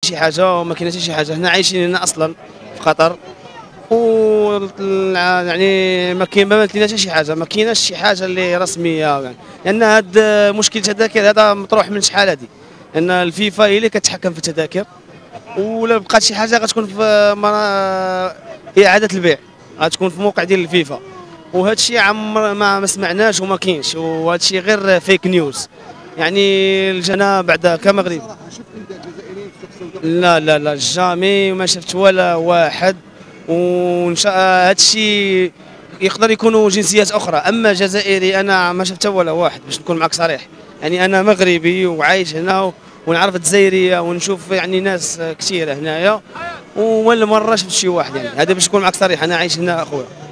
شي حاجه وما كاين حتى شي حاجه. هنا عايشين هنا اصلا في قطر، و يعني ما كاين حتى شي حاجه، ما كايناش شي حاجه اللي رسميه يعني. لان هذا مشكل التذاكر هذا مطروح من شحال هذه، لان الفيفا هي اللي كتحكم في التذاكر، ولا بقات شي حاجه غتكون في اعاده البيع غتكون في موقع ديال الفيفا. وهذا الشيء عمر ما سمعناش وما كاينش، وهذا الشيء غير فيك نيوز يعني. الجنا بعد كمغرب لا لا لا جامي ما شفت ولا واحد. وان شاء هذا الشيء يقدر يكونوا جنسيات اخرى، اما جزائري انا ما شفت ولا واحد باش نكون معك صريح. يعني انا مغربي وعايش هنا ونعرف الجزائريه ونشوف يعني ناس كثيره هنايا، ولا مره شفت شي واحد يعني. هذا باش نكون معك صريح، انا عايش هنا اخويا.